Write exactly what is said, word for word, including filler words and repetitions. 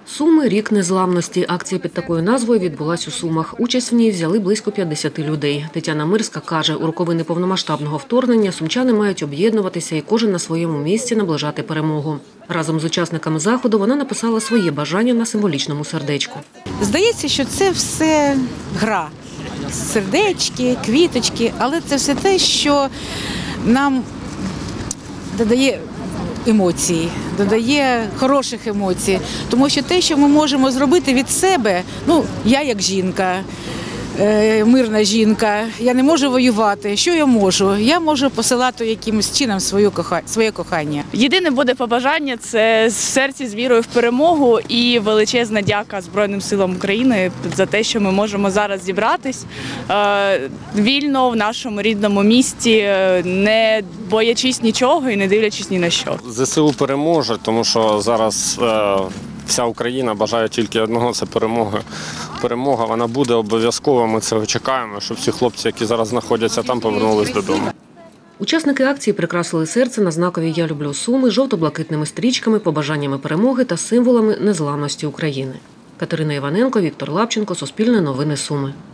Суми – рік незламності. Акція під такою назвою відбулась у Сумах. Участь в ній взяли близько п'ятдесят людей. Тетяна Мирська каже, у роковини повномасштабного вторгнення сумчани мають об'єднуватися і кожен на своєму місці наближати перемогу. Разом з учасниками заходу вона написала своє бажання на символічному сердечку. Здається, що це все гра. Сердечки, квіточки, але це все те, що нам додає емоції, додає хороших емоцій. Тому що те, що ми можемо зробити від себе, ну, я як жінка, мирна жінка, я не можу воювати. Що я можу? Я можу посилати якимось чином свою коха... своє кохання. Єдине буде побажання – це в серці з вірою в перемогу і величезна дяка Збройним силам України за те, що ми можемо зараз зібратись е, вільно в нашому рідному місті, не боячись нічого і не дивлячись ні на що. ЗСУ переможе, тому що зараз е, вся Україна бажає тільки одного – це перемоги. Перемога, вона буде обов'язково, ми цього чекаємо, щоб всі хлопці, які зараз знаходяться там, повернулись додому. Учасники акції прикрасили серце на знакові «Я люблю Суми» жовто-блакитними стрічками, побажаннями перемоги та символами незламності України. Катерина Іваненко, Віктор Лапченко, Суспільне новини Суми.